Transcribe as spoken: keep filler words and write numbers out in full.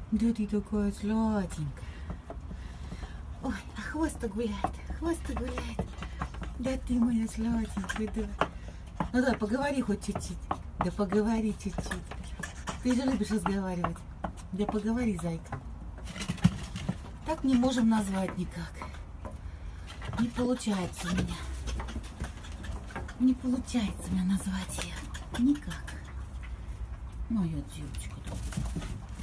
Да ты такая сладенькая. Ой, а хвост-то гуляет, хвост-то гуляет. Да ты моя сладенькая, да. Ну давай, поговори хоть чуть-чуть. Да поговори чуть-чуть. Ты же любишь разговаривать. Да поговори, зайка. Так не можем назвать никак. Не получается у меня. Не получается меня назвать ее. Никак. Моя девочка.